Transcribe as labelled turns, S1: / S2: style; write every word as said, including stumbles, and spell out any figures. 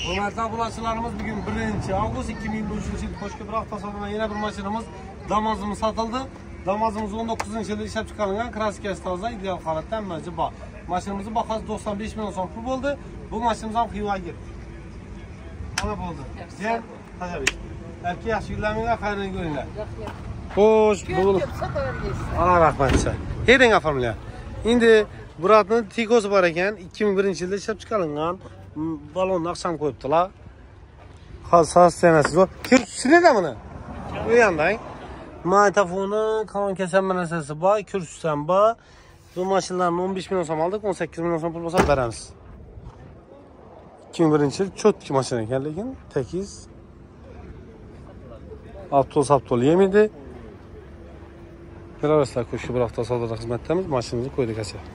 S1: Hürmetli abulaçılarımız bugün birinci Ağustos iki bin yirmi üçüncü yıl Koşköprü hafta sonuna yine bir maşinimiz damazımız satıldı. Damazımız on dokuzuncu yılda işlep çıkarılan klasik estazda ideal halatdan bence bak. Maşinimizin bakası doksan beş milyon son pul oldu. Bu maşinimizden kıyıva girdi. Ana oldu. Diğer tabii. Erkeği yaxşı günlerine hayrını görünler. Hoş bulduk. Allah rahmet eylesin. Hedin afamla. Şimdi buranın tikosu var ekan iki bin birinci yılda işlep çıkarılan balonla akşam koyuptular. Hassas senesi o. Kürsüsü de bunu. Bu yandayım. Magnetofonu, kanal kesenme nesnesi var, kürsüsü var. Bu maşinlerin on beş milyon som aldık, on sekiz milyon som pul olsa veremiz. iki bin birinci yıl çok maşin ekan lekin tekiz. Aptol saptol yemedi. Arkadaşlar koşu bir hafta saldırı hizmetlerimiz maşinimizi koyduk aşağı.